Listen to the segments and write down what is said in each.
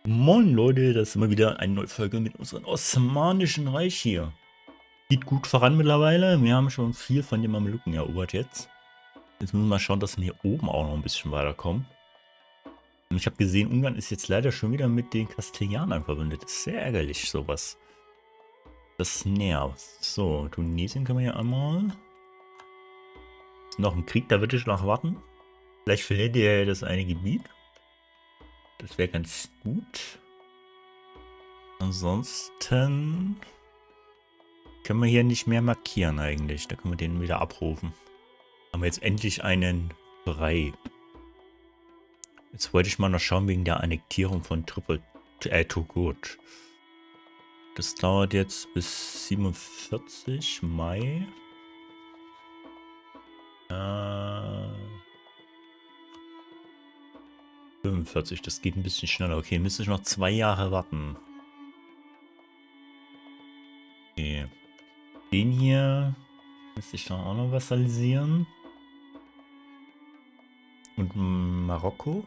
Moin Leute, das ist immer wieder eine neue Folge mit unserem Osmanischen Reich hier. Geht gut voran mittlerweile. Wir haben schon viel von den Mamelucken erobert jetzt. Jetzt müssen wir mal schauen, dass wir hier oben auch noch ein bisschen weiterkommen. Und ich habe gesehen, Ungarn ist jetzt leider schon wieder mit den Kastilianern verbündet. Das ist sehr ärgerlich, sowas. Das nervt. So, Tunesien können wir hier einmal. Ist noch ein Krieg, da würde ich noch warten. Vielleicht verliert ihr das eine Gebiet. Das wäre ganz gut. Ansonsten können wir hier nicht mehr markieren eigentlich. Da können wir den wieder abrufen. Haben wir jetzt endlich einen frei. Jetzt wollte ich mal noch schauen wegen der Annektierung von Togut. Das dauert jetzt bis 47 Mai. 45, das geht ein bisschen schneller. Okay, müsste ich noch 2 Jahre warten. Okay. Den hier müsste ich dann auch noch vassalisieren. Und Marokko.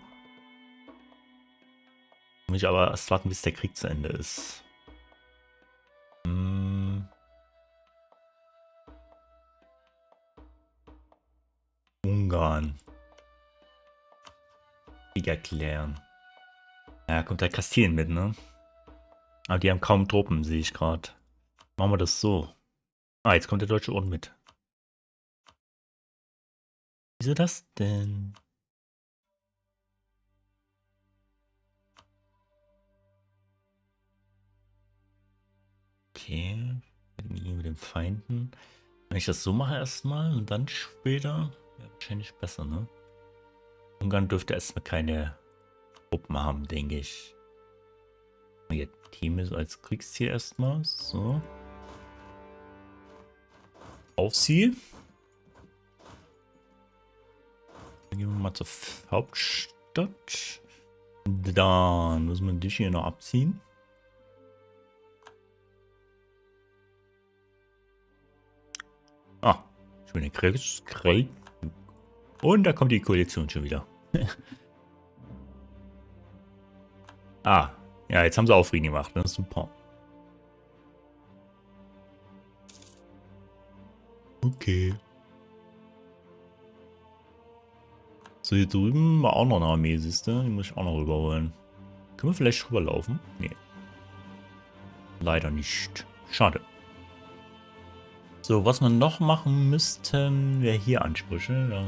Muss ich aber erst warten, bis der Krieg zu Ende ist. Ungarn. Krieg erklären. Ja, kommt halt Kastilien mit, ne? Aber die haben kaum Truppen, sehe ich gerade. Machen wir das so. Ah, jetzt kommt der Deutsche Orden mit. Wieso das denn? Okay. Mit den Feinden. Wenn ich das so mache erstmal und dann später, wäre wahrscheinlich besser, ne? Ungarn dürfte erstmal keine Truppen haben, denke ich. Jetzt Team ist als Kriegsziel erstmal. So. Auf sie. Dann gehen wir mal zur Hauptstadt. Dann müssen wir dich hier noch abziehen. Ah, ich bin der Krieg. Und da kommt die Koalition schon wieder. Ah, ja, jetzt haben sie auch Frieden gemacht. Das ist super. Okay. So, hier drüben war auch noch eine Armee, siehst du? Die muss ich auch noch rüberholen. Können wir vielleicht rüberlaufen? Nee. Leider nicht. Schade. So, was wir noch machen müssten, wäre hier Ansprüche. Da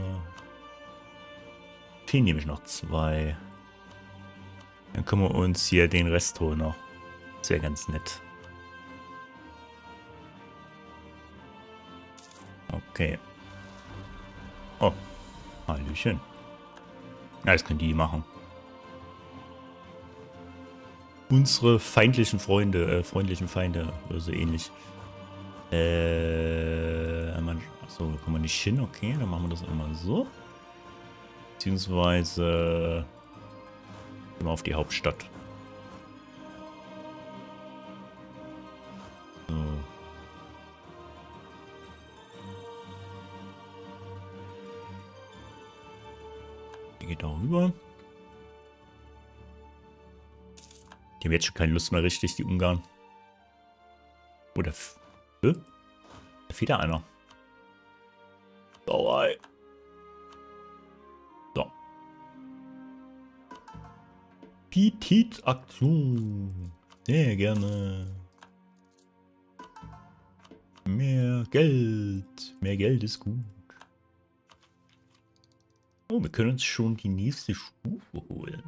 fehlen nämlich noch 2. Dann können wir uns hier den Rest holen noch. Das wäre ganz nett. Okay. Oh, Hallöchen. Ja, das können die machen. Unsere feindlichen Freunde, freundlichen Feinde, oder so ähnlich. Achso, da kommen wir nicht hin, okay, dann machen wir das immer so. Beziehungsweise gehen wir auf die Hauptstadt. So. Die geht auch rüber. Die haben jetzt schon keine Lust mehr richtig, die Ungarn. Oder... Da fehlt da einer. Sauerei. So. Petit-Aktion. Sehr gerne. Mehr Geld. Mehr Geld ist gut. Oh, wir können uns schon die nächste Stufe holen.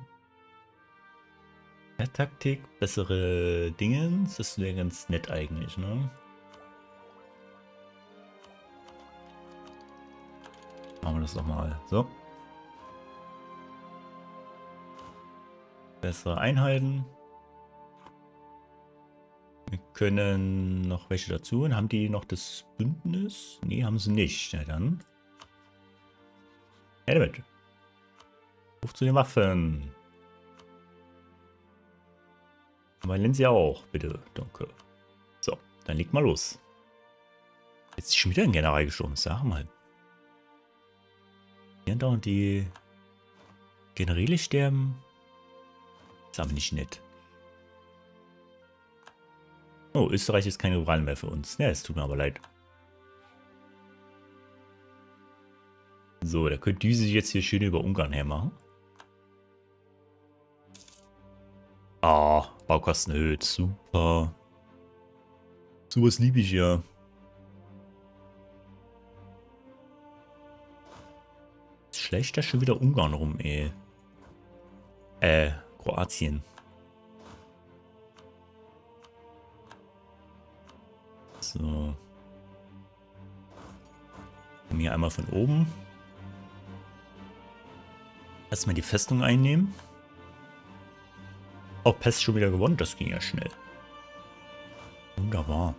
Ja, Taktik, bessere Dingens. Das wäre ganz nett eigentlich, ne? Machen wir das doch mal. So. Bessere Einheiten. Wir können noch welche dazu. Haben die noch das Bündnis? Nee, haben sie nicht. Ja, dann. Ja, damit. Ruf zu den Waffen. Valencia auch, bitte. Danke. So, dann leg mal los. Jetzt ist schon wieder ein General gestorben. Sag mal. Hier dauernd die Generäle sterben. Das ist aber nicht nett. Oh, Österreich ist keine Wahl mehr für uns. Ja, es tut mir aber leid. So, da könnte die sich jetzt hier schön über Ungarn hermachen. Ah, Baukosten erhöht. Super. Sowas liebe ich ja. Schleicht da schon wieder Ungarn rum, ey. Kroatien. So. Hier einmal von oben. Erstmal die Festung einnehmen. Oh, Pest schon wieder gewonnen. Das ging ja schnell. Wunderbar.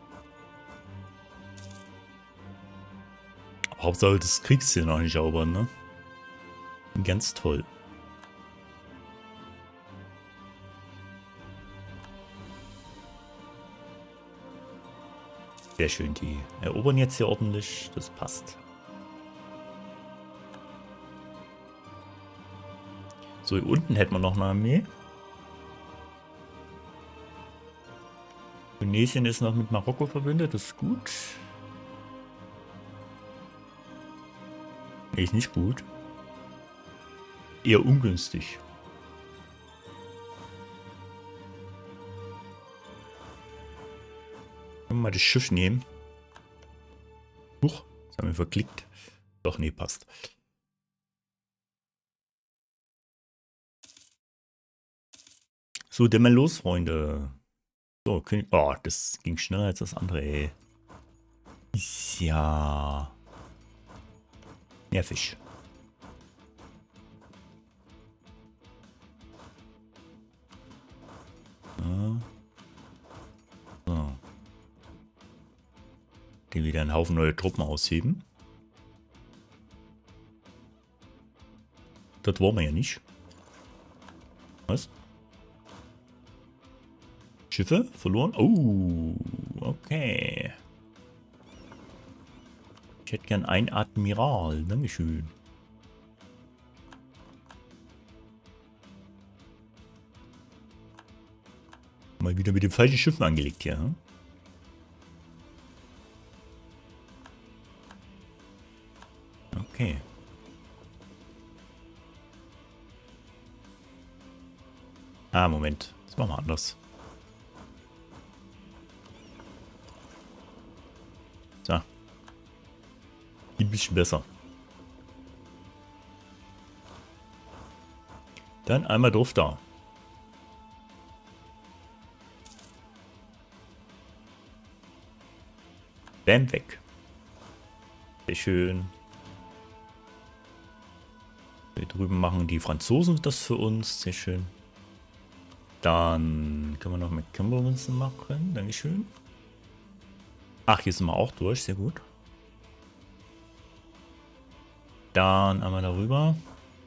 Hauptsache das Kriegsziel noch nicht erobern, ne? Ganz toll. Sehr schön, die erobern jetzt hier ordentlich. Das passt. So, hier unten hätten wir noch eine Armee. Tunesien ist noch mit Marokko verbündet, das ist gut. Nee, ist nicht gut. Eher ungünstig. Können wir mal das Schiff nehmen. Huch, das haben wir verklickt. Doch, nee, passt. So, dann mal los, Freunde. So, oh, das ging schneller als das andere, ey. Ist ja nervig. Ja. So. Den wieder einen Haufen neue Truppen ausheben. Das wollen wir ja nicht. Was? Schiffe verloren? Oh, okay. Ich hätte gern einen Admiral. Dankeschön. Mal wieder mit den falschen Schiffen angelegt hier. Hm? Okay. Ah, Moment. Das machen wir anders. So. Ein bisschen besser. Dann einmal drauf da. Bam, weg. Sehr schön. Hier drüben machen die Franzosen das für uns. Sehr schön. Dann können wir noch mit Kimberlinson machen. Dankeschön. Ach, hier sind wir auch durch. Sehr gut. Dann einmal darüber.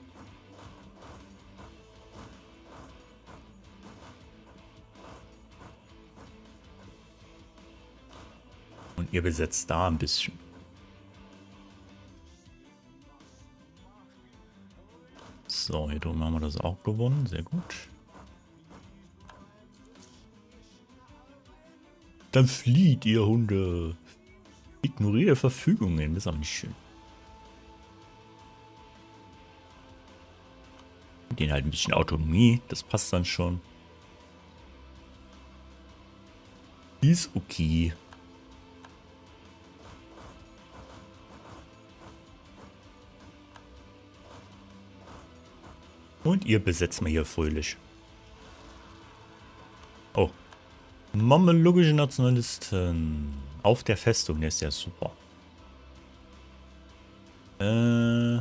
Und ihr besetzt da ein bisschen. So, hier drüben haben wir das auch gewonnen. Sehr gut. Dann flieht ihr Hunde. Ignoriere Verfügungen. Das ist auch nicht schön. Den halt ein bisschen Autonomie. Das passt dann schon. Ist okay. Und ihr besetzt mal hier fröhlich. Oh. Mameluckische Nationalisten. Auf der Festung, der ist ja super. Kommen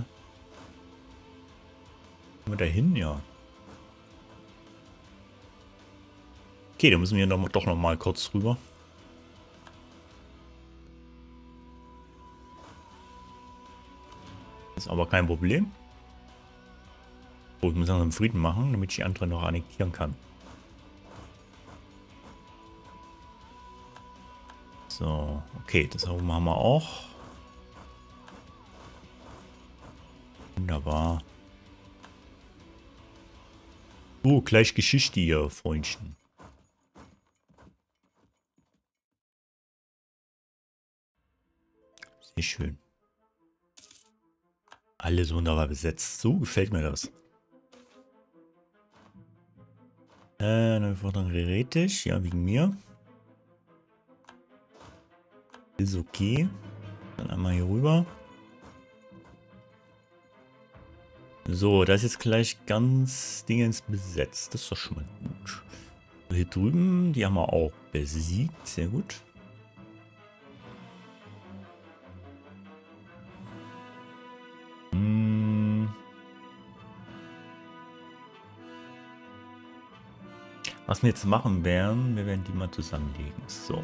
wir da hin? Ja. Okay, dann müssen wir doch noch mal kurz rüber. Ist aber kein Problem. Oh, ich muss langsam Frieden machen, damit ich die anderen noch annektieren kann. So, okay, das haben wir auch. Wunderbar. Oh, gleich Geschichte hier, Freundchen. Sehr schön. Alles wunderbar besetzt. So gefällt mir das. Dann fordern Retisch. Ja, wegen mir. Ist okay. Dann einmal hier rüber. So, da ist jetzt gleich ganz Dingens besetzt. Das ist doch schon mal gut. Hier drüben, die haben wir auch besiegt. Sehr gut. Was wir jetzt machen werden, wir werden die mal zusammenlegen. So.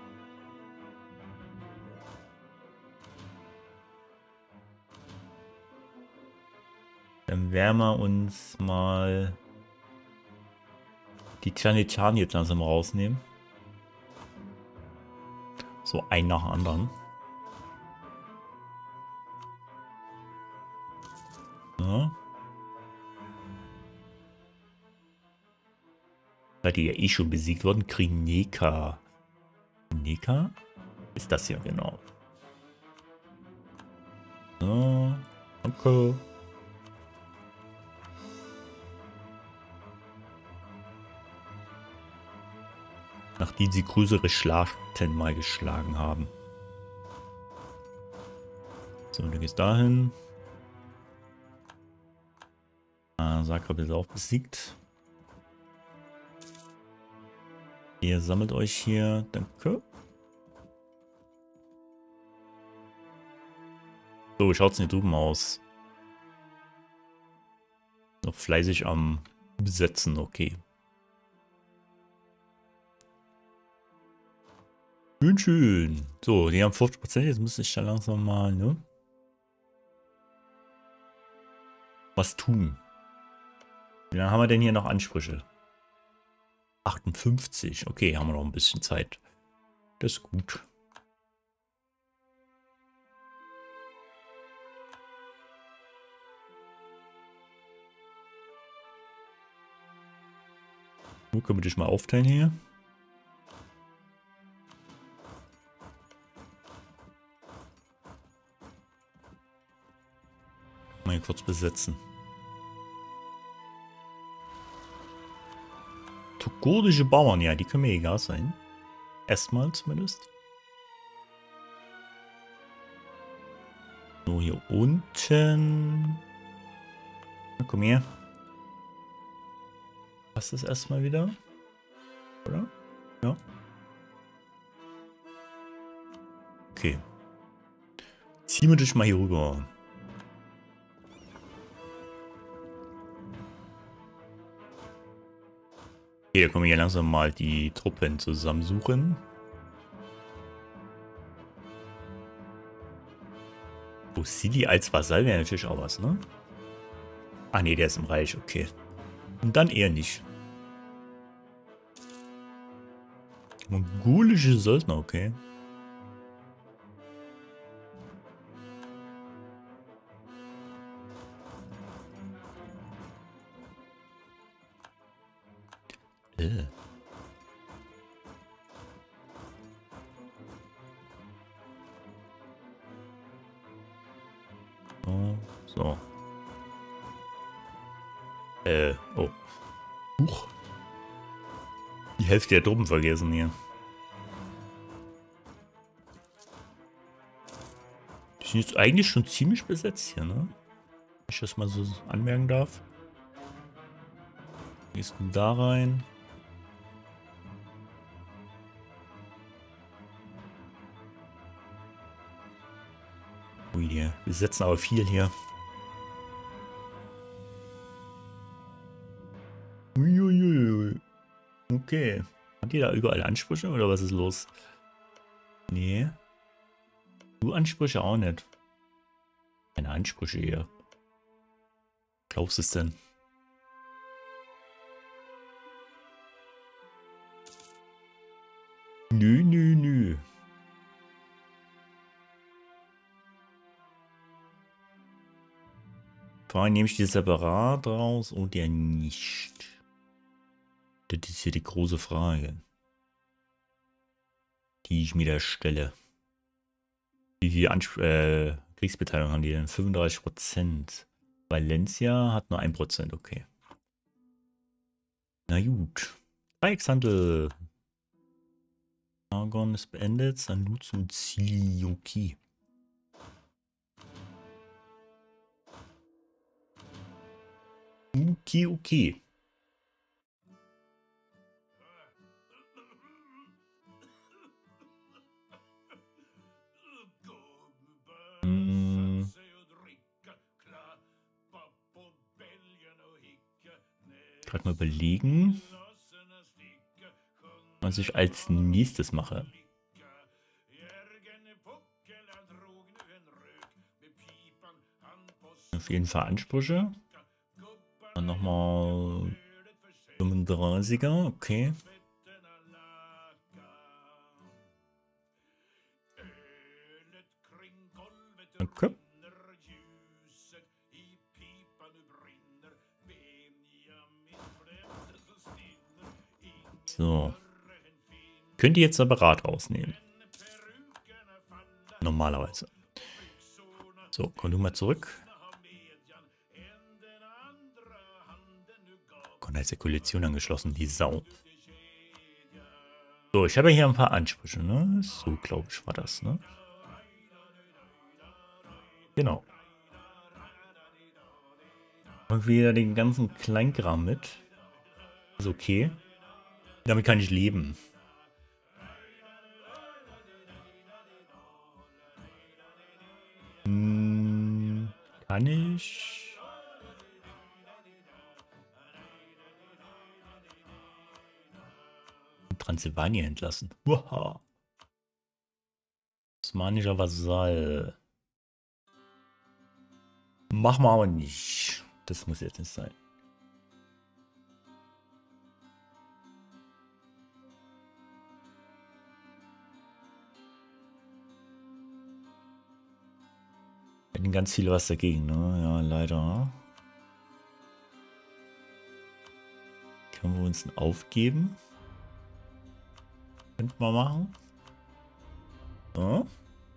Dann werden wir uns mal die Titanen jetzt langsam rausnehmen. So, ein nach dem anderen. So. Weil die ja eh schon besiegt wurden. Krineka. Krineka? Ist das hier genau. So. Danke. Nachdem sie größere Schlachten mal geschlagen haben. So, du gehst dahin. Zagreb ist auch besiegt. Ihr sammelt euch hier. Danke. So, wie schaut es denn hier drüben aus? Noch fleißig am Besetzen, okay. Schön, schön. So, die haben 50%. Jetzt müsste ich da langsam mal, ne? Was tun. Wie lange haben wir denn hier noch Ansprüche? 58. Okay, haben wir noch ein bisschen Zeit. Das ist gut. Wo können wir dich mal aufteilen hier? Mal kurz besetzen. Kurdische Bauern, ja, die können mir egal sein. Erstmal zumindest. So, hier unten. Na, komm her. Was ist erstmal wieder? Oder? Ja. Okay. Ziehen wir dich mal hier rüber. Okay, da können wir hier langsam mal die Truppen zusammensuchen. Oh, Sili als Vasall wäre natürlich auch was, ne? Ah ne, der ist im Reich, okay. Und dann eher nicht. Mongolische Söldner, okay. So. Oh. Huch. Die Hälfte der Truppen vergessen hier. Die sind jetzt eigentlich schon ziemlich besetzt hier, ne? Wenn ich das mal so anmerken darf. Gehst du da rein? Ui, wir setzen aber viel hier. Uiuiui. Okay. Hat die da überall Ansprüche oder was ist los? Nee. Du Ansprüche auch nicht. Keine Ansprüche hier. Glaubst du es denn? Nö, nö, nö. Vor allem nehme ich die separat raus oder nicht? Das ist hier die große Frage, die ich mir da stelle. Wie viel Kriegsbeteiligung haben die denn? 35%. Valencia hat nur 1%, okay. Na gut. Dreieckshandel. Argon ist beendet. Sanluz und Zilioki. Okay, okay. Gerade mal überlegen, was ich als nächstes mache. Auf jeden Fall Ansprüche. Dann nochmal 35er, okay. Okay. So. Könnt ihr jetzt separat rausnehmen. Normalerweise. So, komm du mal zurück. Gott, ist der Koalition angeschlossen, die Sau. So, ich habe hier ein paar Ansprüche, ne? So, glaube ich, war das, ne? Genau. Und wieder den ganzen Kleinkram mit. Ist okay. Damit kann ich leben. Kann ich... Transsilvanien entlassen. Uha. Osmanischer Vasall. Machen wir aber nicht. Das muss jetzt nicht sein. Wir hätten ganz viel was dagegen, ne? Ja, leider. Können wir uns einen aufgeben? Könnten wir machen. So.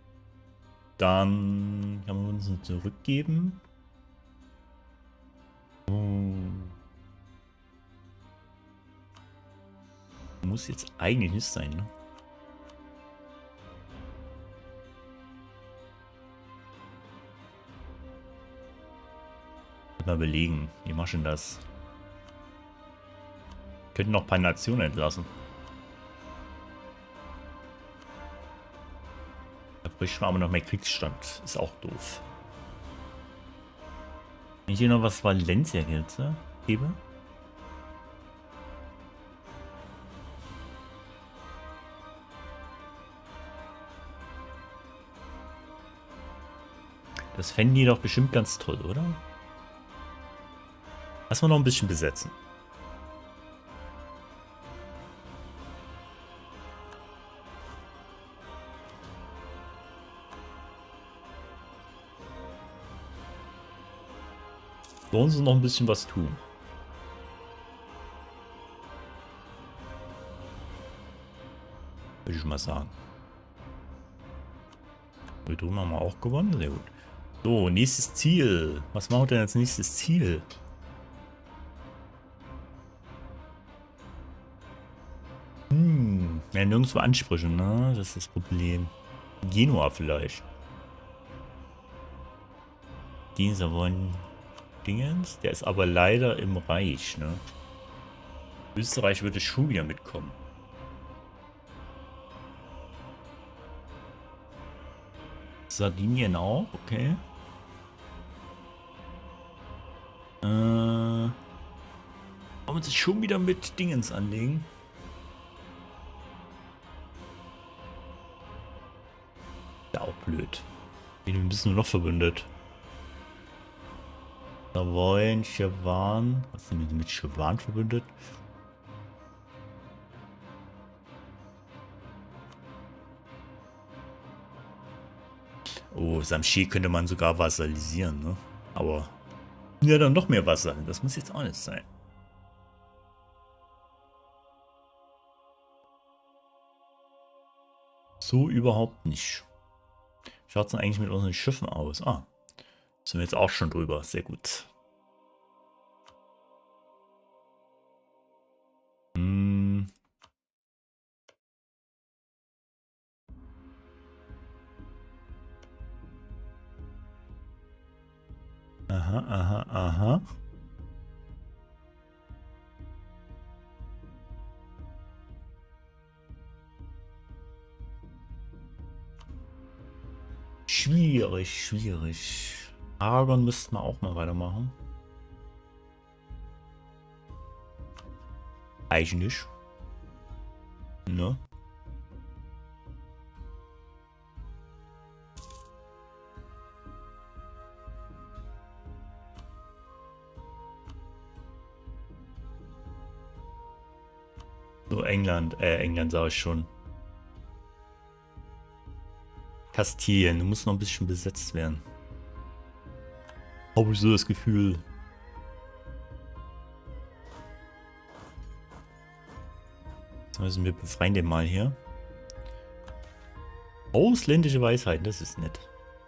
Dann können wir uns einen zurückgeben. Muss jetzt eigentlich nicht sein, ne? Mal überlegen. Wie machst du denn das? Könnten noch ein paar Nationen entlassen. Da bräuchten wir aber noch mehr Kriegsstand. Ist auch doof. Wenn ich hier noch was Valencia jetzt gebe. Das fänden die doch bestimmt ganz toll, oder? Lass mal noch ein bisschen besetzen. Sollen sie noch ein bisschen was tun? Würde ich mal sagen. Wir tun haben wir auch gewonnen. Sehr gut. So, nächstes Ziel. Was machen wir denn als nächstes Ziel? Ja, nirgendwo Ansprüche, ne? Das ist das Problem. Genua vielleicht. Dieser wollen Dingens. Der ist aber leider im Reich, ne? Österreich würde schon wieder mitkommen. Sardinien auch, okay. Wollen wir sich schon wieder mit Dingens anlegen? Ja, auch blöd. Wir müssen nur noch verbündet. Da wollen Chevan. Was sind wir mit Chevan verbündet? Oh, Samshi könnte man sogar vassalisieren, ne? Aber. Ja, dann noch mehr Vasallen. Das muss jetzt auch nicht sein. So überhaupt nicht. Schaut es denn eigentlich mit unseren Schiffen aus? Ah, sind wir jetzt auch schon drüber. Sehr gut. Hm. Aha, aha, aha. Schwierig, schwierig. Aragon müssten wir auch mal weitermachen. Eigentlich. Ne? So, England sage ich schon. Kastilien, du musst noch ein bisschen besetzt werden. Habe ich so das Gefühl. Also wir befreien den mal hier. Ausländische Weisheiten, das ist nett.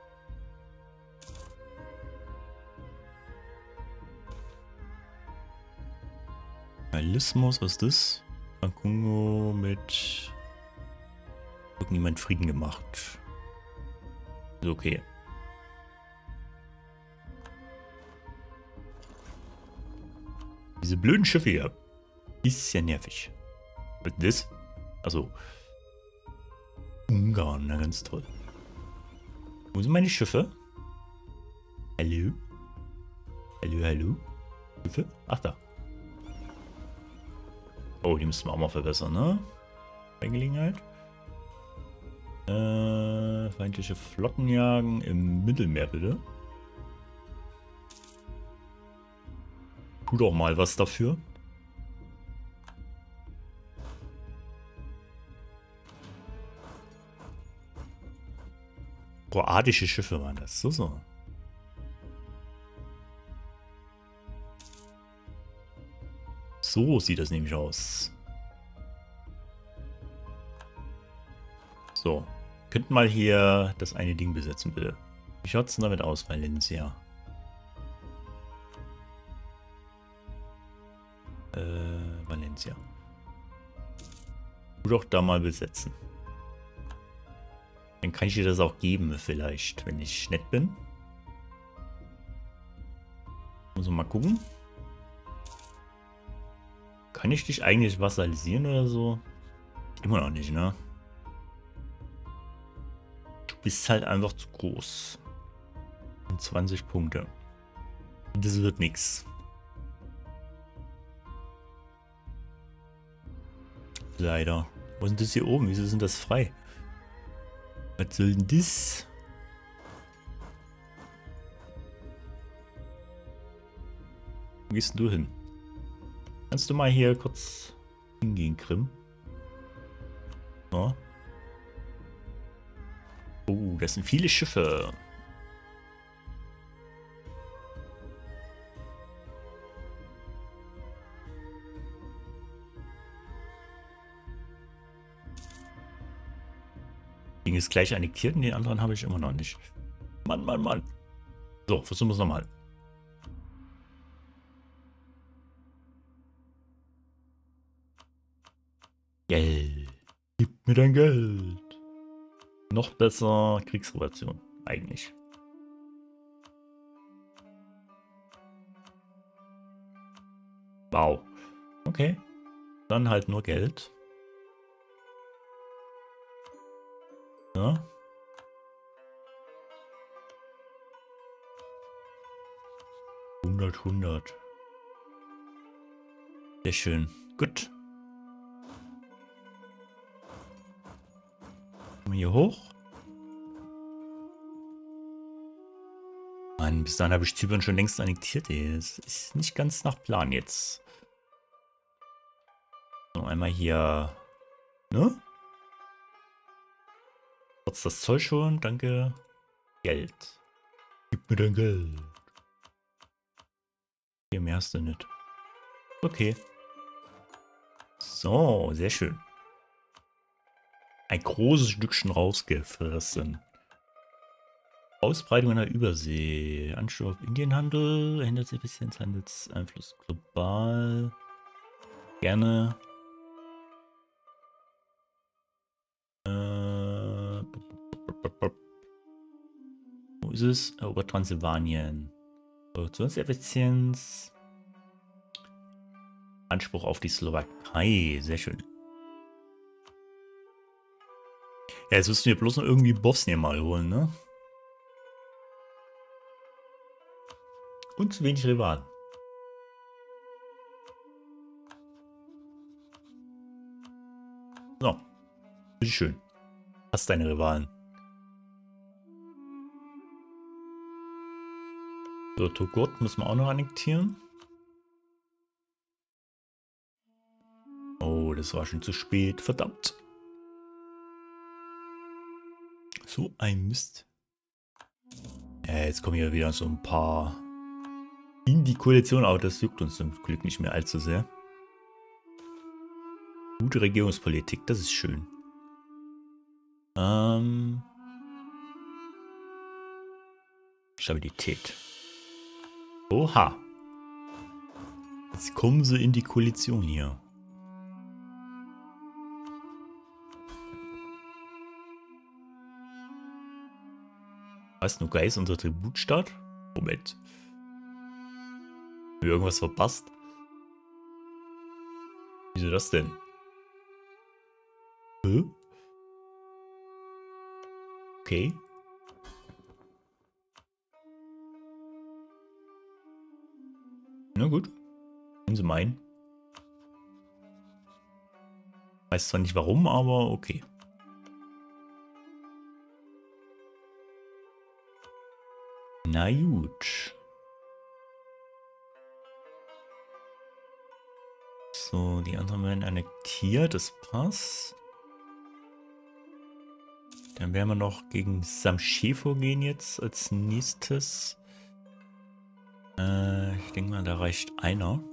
Realismus, was ist das? Kongo mit irgendjemand Frieden gemacht. Ist okay. Diese blöden Schiffe hier. Ist ja nervig. Was ist das? Also. Ungarn, na ganz toll. Wo sind meine Schiffe? Hallo? Hallo, hallo? Schiffe? Ach da. Oh, die müssen wir auch mal verbessern, ne? Bei Gelegenheit. Feindliche Flottenjagen im Mittelmeer, bitte. Tu doch mal was dafür. Kroatische Schiffe waren das. So. So sieht das nämlich aus. So. Könnten mal hier das eine Ding besetzen, bitte. Wie schaut es denn damit aus, Valencia? Valencia. Tu doch da mal besetzen. Dann kann ich dir das auch geben, vielleicht, wenn ich nett bin. Muss mal gucken. Kann ich dich eigentlich vassalisieren oder so? Immer noch nicht, ne? Du bist halt einfach zu groß. Und 20 Punkte. Das wird nix. Leider. Wo sind das hier oben? Wieso sind das frei? Was soll denn das? Wo gehst denn du hin? Kannst du mal hier kurz hingehen, Krim? Ja. Oh, das sind viele Schiffe. Ding ist gleich annektiert und den anderen habe ich immer noch nicht. Mann, Mann, Mann. So, versuchen wir es nochmal. Geld. Gib mir dein Geld. Noch besser Kriegsrevolution, eigentlich. Wow. Okay. Dann halt nur Geld. Ja. $100. Sehr schön. Gut. Kommen wir hier hoch. Mann, bis dahin habe ich Zypern schon längst annektiert, ey. Das ist nicht ganz nach Plan jetzt. So, einmal hier. Ne? Trotz das Zoll schon, danke. Geld. Gib mir dein Geld. Hier mehr hast du nicht. Okay. So, sehr schön. Ein großes Stückchen rausgefressen. Ausbreitung in der Übersee. Anspruch auf Indienhandel. Handelseffizienz, Handelseinfluss global. Gerne. Wo ist es? Obertranssilvanien. Produktionseffizienz. Anspruch auf die Slowakei. Sehr schön. Ja, jetzt müssen wir bloß noch irgendwie Bosnien mal holen, ne? Und zu wenig Rivalen. So. Bitteschön. Hast deine Rivalen. So, Togot müssen wir auch noch annektieren. Oh, das war schon zu spät. Verdammt. So ein Mist. Ja, jetzt kommen hier wieder so ein paar in die Koalition, aber das juckt uns zum Glück nicht mehr allzu sehr. Gute Regierungspolitik, das ist schön. Stabilität. Oha. Jetzt kommen sie in die Koalition hier. Was, Nukai ist unser Tributstaat? Moment. Haben wir irgendwas verpasst? Wieso das denn? Hä? Okay. Na gut. Nehmen Sie meinen. Weiß zwar nicht warum, aber okay. Na gut. So, die anderen werden annektiert, das passt. Dann werden wir noch gegen Samsche vorgehen jetzt als nächstes. Ich denke mal, da reicht einer.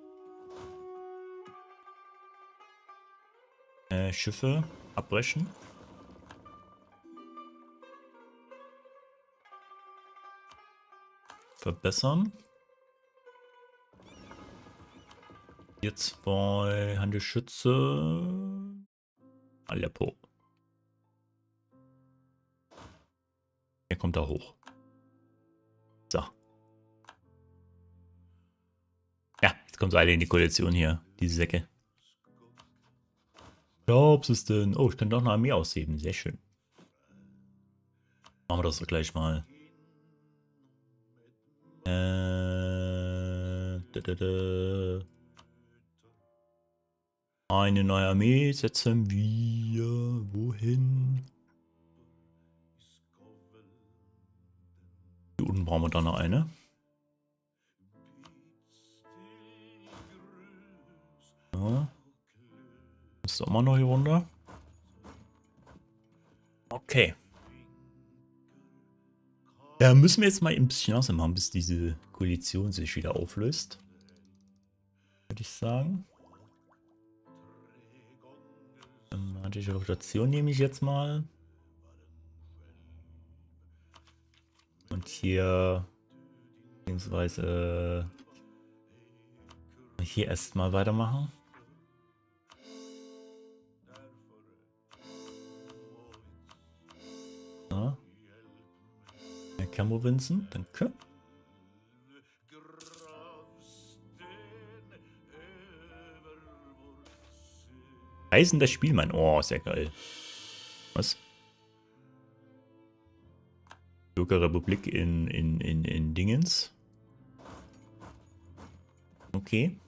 Schiffe abbrechen. Verbessern. Hier 2 Handelsschütze. Aleppo. Der kommt da hoch. So. Ja, jetzt kommen sie alle in die Koalition hier, diese Säcke. Glaubst es denn? Oh, ich kann doch eine Armee ausheben. Sehr schön. Machen wir das doch gleich mal. Eine neue Armee setzen wir. Wohin? Hier unten brauchen wir dann noch eine. Ja. Ist auch mal noch hier runter. Okay. Ja, müssen wir jetzt mal ein bisschen Chance machen, bis diese Koalition sich wieder auflöst. Würde ich sagen. Dramatische Rotation nehme ich jetzt mal. Und hier beziehungsweise hier erstmal weitermachen. So. Camo Vincent, danke. Reisender Spielmann, oh, sehr geil. Was? Bürgerrepublik in Dingens. Okay.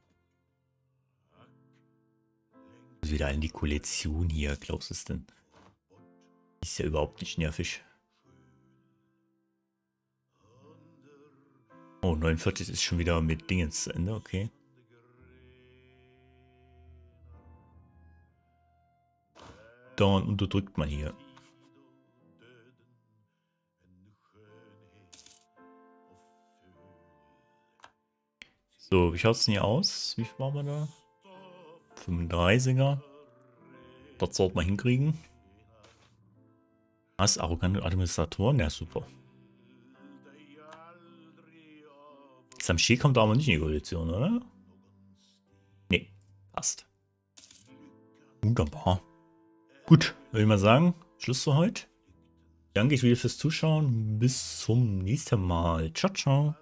Wieder in die Koalition hier, glaubst du es denn? Ist ja überhaupt nicht nervig. Oh, 49 ist schon wieder mit Dingens zu Ende, okay. Dann unterdrückt man hier. So, wie schaut es denn hier aus? Wie viel waren wir da? 35er. Das sollte man hinkriegen. Was? Arrogante Administratoren? Ja, super. Samshi kommt aber nicht in die Koalition, oder? Nee, passt. Wunderbar. Gut, würde ich mal sagen, Schluss für heute. Danke wieder fürs Zuschauen. Bis zum nächsten Mal. Ciao, ciao.